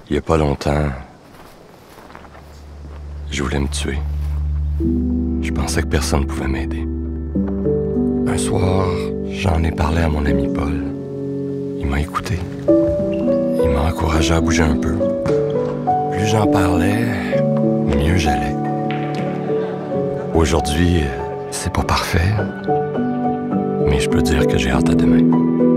Il y a pas longtemps, je voulais me tuer. Je pensais que personne ne pouvait m'aider. Un soir, j'en ai parlé à mon ami Paul. Il m'a écouté. Il m'a encouragé à bouger un peu. Plus j'en parlais, mieux j'allais. Aujourd'hui, c'est pas parfait, mais je peux dire que j'ai hâte à demain.